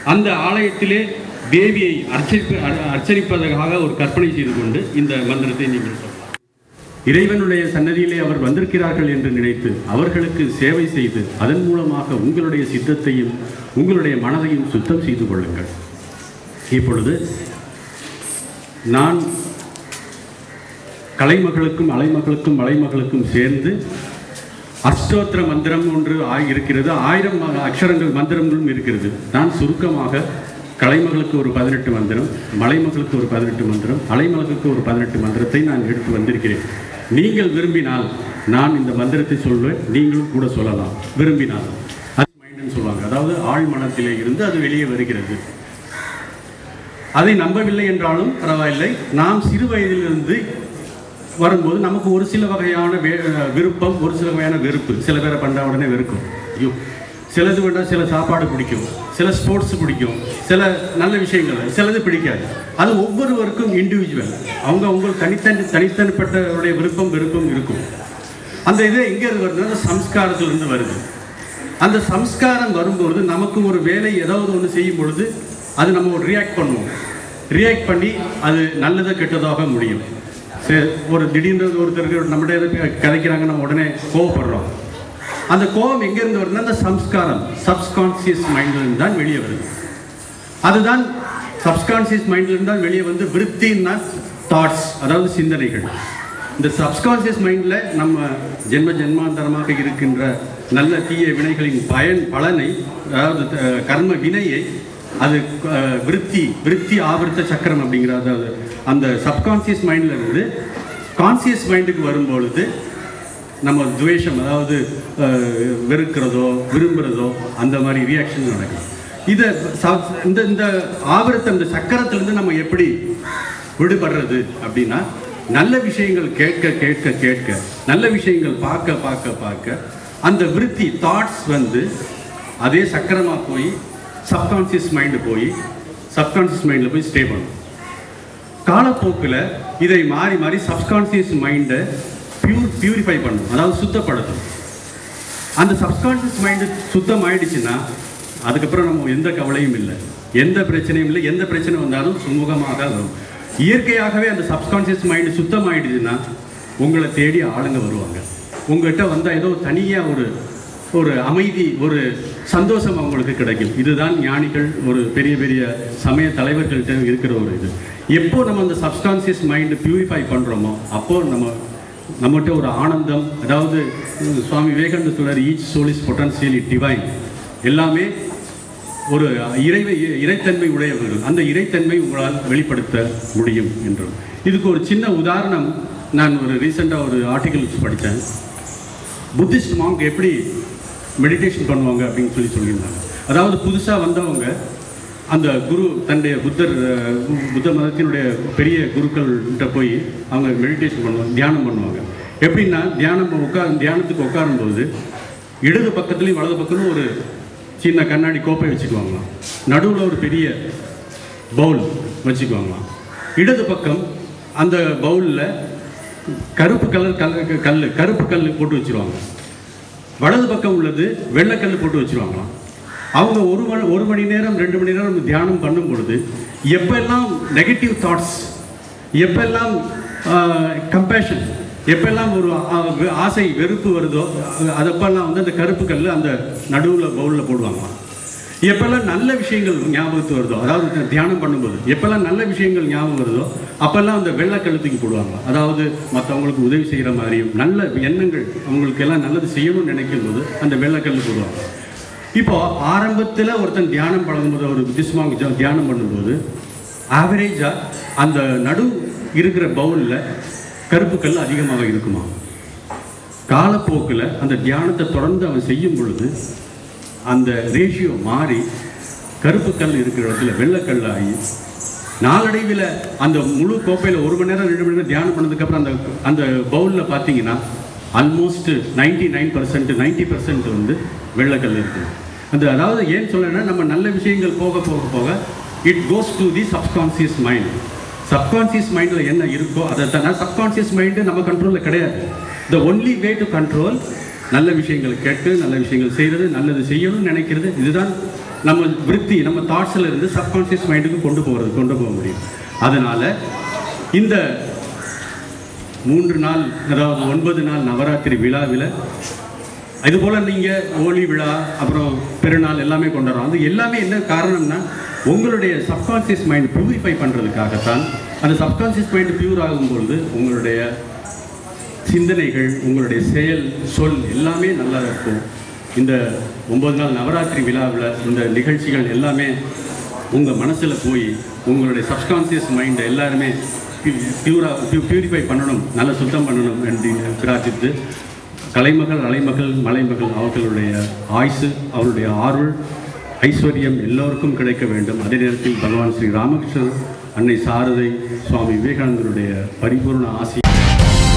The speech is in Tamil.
அந்த ஆலயத்திலே தேவியை அர்ச்சரிப்பதற்காக ஒரு கற்பனை செய்து கொண்டு இந்த மந்திரத்தை நீங்கள் சொல்லலாம். இறைவனுடைய சன்னதியிலே அவர் வந்திருக்கிறார்கள் என்று நினைத்து அவர்களுக்கு சேவை செய்து அதன் மூலமாக உங்களுடைய சித்தத்தையும் உங்களுடைய மனதையும் சுத்தம் செய்து கொள்ளுங்கள். இப்பொழுது நான் கலைமகளுக்கும் அலைமகளுக்கும் மலைமகளுக்கும் சேர்ந்து அஷ்டோத்திர மந்திரம் ஒன்று இருக்கிறது. 1000 அக்ஷரங்கள் மந்திரங்களும் இருக்கிறது. நான் சுருக்கமாக கலைமகளுக்கு ஒரு 18 மந்திரம், மலைமகளுக்கு ஒரு 18 மந்திரம், அலைமகளுக்கு ஒரு 18 மந்திரத்தை நான் எடுத்து வந்திருக்கிறேன். நீங்கள் விரும்பினால் நான் இந்த மந்திரத்தை சொல்வேன், நீங்களும் கூட சொல்லலாம் விரும்பினால். அது மைண்டுன்னு சொல்லுவாங்க. அதாவது ஆழ் மனத்திலே இருந்து அது வெளியே வருகிறது. அதை நம்பவில்லை என்றாலும் பரவாயில்லை. நாம் சிறு வயதிலிருந்து வரும்போது நமக்கு ஒரு சில வகையான விருப்பம், ஒரு சில வகையான வெறுப்பு. சில பேரை பண்ண உடனே வெறுக்கும், ஐயோ. சிலது வேண்டாம், சில சாப்பாடு பிடிக்கும், சில ஸ்போர்ட்ஸ் பிடிக்கும், சில நல்ல விஷயங்கள், சிலது பிடிக்காது. அது ஒவ்வொருவருக்கும் இண்டிவிஜுவல். அவங்க தனித்தனிப்பட்டவருடைய விருப்பம் வெறுப்பும் இருக்கும். அந்த இது எங்கேருந்து வருதுன்னா சம்ஸ்காரத்திலிருந்து வருது. அந்த சம்ஸ்காரம் வரும்பொழுது நமக்கு ஒரு வேலை ஏதாவது ஒன்று செய்யும் பொழுது அது நம்ம ஒரு ரியாக்ட் பண்ணுவோம். ரியாக்ட் பண்ணி அது நல்லதாக கெட்டதாக முடியும். ஒரு திடீர்னு ஒருத்தருக்கு நம்மகிட்ட கதைக்கிறாங்க, நம்ம உடனே கோவப்படுறோம். அந்த கோபம் எங்கேருந்து வருதுன்னா அந்த சம்ஸ்காரம் சப்கான்சியஸ் மைண்ட்லேருந்து தான் வெளியே வருது. அதுதான் சப்கான்சியஸ் மைண்ட்லேருந்து தான் வெளியே வந்து விருத்தின்னா தாட்ஸ், அதாவது சிந்தனைகள். இந்த சப்கான்சியஸ் மைண்டில் நம்ம ஜென்மாந்தரமாக இருக்கின்ற நல்ல தீய வினைகளின் பலனை, அதாவது கர்ம வினையை, அது விருத்தி ஆவர்த்த சக்கரம் அப்படிங்கிற, அதாவது அந்த சப்கான்சியஸ் மைண்டில் இருந்து கான்சியஸ் மைண்டுக்கு வரும்பொழுது நம்ம துவேஷம், அதாவது வெறுக்கிறதோ விரும்புகிறதோ அந்த மாதிரி ரியாக்ஷன் நடக்கும். இதை இந்த ஆவர்த்த இந்த சக்கரத்திலேருந்து நம்ம எப்படி விடுபடுறது அப்படின்னா, நல்ல விஷயங்கள் கேட்க கேட்க கேட்க, நல்ல விஷயங்கள் பார்க்க பார்க்க பார்க்க அந்த விருத்தி தாட்ஸ் வந்து அதே சக்கரமாக போய் சப்கான்சியஸ் மைண்டு போய் சப்கான்சியஸ் மைண்டில் போய் ஸ்டே பண்ணும். காலப்போக்கில் இதை மாறி மாறி சப்கான்சியஸ் மைண்டை பியூரிஃபை பண்ணும், அதாவது சுத்தப்படுத்தும். அந்த சப்கான்சியஸ் மைண்டு சுத்தம் ஆயிடுச்சுன்னா அதுக்கப்புறம் நம்ம எந்த கவலையும் இல்லை, எந்த பிரச்சனையும் இல்லை. எந்த பிரச்சனை வந்தாலும் சுமூகமாக வரும். இயற்கையாகவே அந்த சப்கான்சியஸ் மைண்டு சுத்தம் ஆயிடுச்சுன்னா உங்களை தேடி ஆளுங்க வருவாங்க. உங்கள்கிட்ட வந்தால் ஏதோ தனியாக ஒரு அமைதி, ஒரு சந்தோஷம் அவங்களுக்கு கிடைக்கும். இதுதான் ஞானிகள், ஒரு பெரிய பெரிய சமய தலைவர்கள்ட்ட இருக்கிற ஒரு இது. எப்போ நம்ம அந்த சப்கான்சியஸ் மைண்டு பியூரிஃபை பண்ணுறோமோ அப்போது நம்மகிட்ட ஒரு ஆனந்தம், அதாவது சுவாமி விவேகானந்தர் சொல்றார், each soul is potentially divine. எல்லாமே ஒரு இறைத்தன்மை உடையவர்கள். அந்த இறைத்தன்மை உங்களால் வெளிப்படுத்த முடியும் என்றும். இதுக்கு ஒரு சின்ன உதாரணம், நான் ஒரு ரீசெண்டாக ஒரு ஆர்டிக்கல் படித்தேன். புத்திஸ்ட் மாங்க் எப்படி மெடிடேஷன் பண்ணுவாங்க அப்படின்னு சொல்லியிருந்தாங்க. அதாவது புதுசாக வந்தவங்க அந்த குரு தன்னுடைய புத்த மதத்தினுடைய பெரிய குருக்கள்கிட்ட போய் அவங்க மெடிடேஷன் பண்ணுவாங்க, தியானம் பண்ணுவாங்க. எப்படின்னா தியானத்துக்கு உட்காரும்போது இடது பக்கத்துலேயும் வலது பக்கமும் ஒரு சின்ன கண்ணாடி கோப்பை வச்சுக்குவாங்களாம். நடுவில் ஒரு பெரிய பவுல் வச்சுக்குவாங்களாம். இடது பக்கம் அந்த பவுலில் கருப்பு கல் போட்டு வச்சுருவாங்க. வலது பக்கம் உள்ளது வெள்ளைக்கல் போட்டு வச்சுருவாங்களாம். அவங்க ஒரு மணி நேரம் 2 மணி நேரம் தியானம் பண்ணும் பொழுது எப்பெல்லாம் நெகட்டிவ் தாட்ஸ், எப்பெல்லாம் கம்பேஷன், எப்பெல்லாம் ஒரு ஆசை வெறுப்பு வருதோ அதப்பெல்லாம் வந்து அந்த கருப்பு கல் அந்த நடுவில் பவுலில் போடுவாங்களாம். எப்பெல்லாம் நல்ல விஷயங்கள் ஞாபகத்து வருதோ, அதாவது தியானம் பண்ணும்போது எப்பெல்லாம் நல்ல விஷயங்கள் ஞாபகம் வருதோ அப்பெல்லாம் அந்த வெள்ளைக்கழுத்துக்கு போடுவாங்க. அதாவது மற்றவங்களுக்கு உதவி செய்கிற மாதிரியும் நல்ல எண்ணங்கள், அவங்களுக்கு எல்லாம் நல்லது செய்யணும்னு நினைக்கும் போது அந்த வெள்ளைக்கல் போடுவாங்க. இப்போ ஆரம்பத்தில் ஒருத்தன் தியானம் பழகும்போது, ஒரு புத்திஸ்மாங்க தியானம் பண்ணும்போது ஆவரேஜாக அந்த நடு இருக்கிற பவுலில் கருப்பு கல் அதிகமாக இருக்குமா. காலப்போக்கில் அந்த தியானத்தை தொடர்ந்து அவன் செய்யும் பொழுது அந்த ரேஷியோ மாறி கருப்பு கல் இருக்கிற இடத்துல வெள்ளைக்கல் ஆகி நாளடைவில் அந்த முழு கோப்பையில் 1 மணி நேரம் 2 மணி நேரம் தியானம் பண்ணதுக்கப்புறம் அந்த பவுலில் பார்த்தீங்கன்னா ஆல்மோஸ்ட் 99% 90% வந்து வெள்ளைக்கல் இருக்குது. அதாவது ஏன் சொல்லணும்னா, நம்ம நல்ல விஷயங்கள் போக போக போக it goes to the subconscious mind. Subconscious மைண்டில் என்ன இருக்கோ அதை தான். சப்கான்சியஸ் மைண்டு நம்ம கண்ட்ரோலில் கிடையாது. The only way to control நல்ல விஷயங்கள் கேட்டு நல்ல விஷயங்கள் செய்கிறது, நல்லது செய்யணும்னு நினைக்கிறது. இதுதான் நம்ம விருத்தி நம்ம தாட்ஸில் இருந்து சப்கான்ஷியஸ் மைண்டுக்கு கொண்டு போக முடியும். அதனால் இந்த 3 நாள், அதாவது 9 நாள் நவராத்திரி விழாவில் இதுபோல் நீங்கள் ஹோலி விழா அப்புறம் பெருநாள் எல்லாமே கொண்டாடுறோம். அது எல்லாமே என்ன காரணம்னா உங்களுடைய சப்கான்ஷியஸ் மைண்ட் பியூரிஃபை பண்ணுறதுக்காகத்தான். அந்த சப்கான்ஷியஸ் மைண்ட் பியூர் ஆகும்பொழுது உங்களுடைய சிந்தனைகள், உங்களுடைய செயல், சொல் எல்லாமே நல்லா இருக்கும். இந்த 9 நாள் நவராத்திரி விழாவில் இந்த நிகழ்ச்சிகள் எல்லாமே உங்கள் மனசில் போய் உங்களுடைய சப்கான்ஷியஸ் மைண்டை எல்லாருமே பியூரிஃபை பண்ணணும், நல்லா சுத்தம் பண்ணணும் என்று பிரார்த்தித்து கலைமகள், அலைமகள், மலைமகள் அவர்களுடைய ஆயுசு, அவருடைய ஆர்வல், ஐஸ்வர்யம் எல்லோருக்கும் கிடைக்க வேண்டும். அதே நேரத்தில் பகவான் ஸ்ரீ ராமகிருஷ்ணன், அன்னை சாரதை, சுவாமி விவேகானந்தருடைய பரிபூர்ண ஆசி